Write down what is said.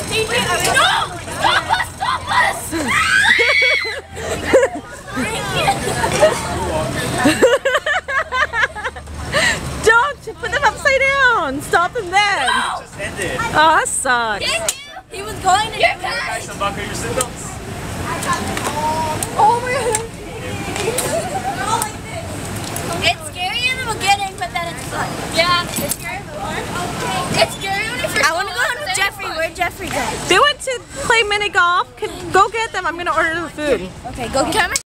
No! Stop us! Stop us! Don't put them upside down. Stop them then. No! Just ended. Oh, that sucks. He was going to your Guys, unbuckle your seatbelts. Oh my god. It's scary in the beginning, but then it's fun. Yeah, it's scary before. It's scary when you first I want to go on with Jeffrey. Where'd Jeffrey go? They went to play mini golf. Go get them. I'm going to order the food. Okay, go get him.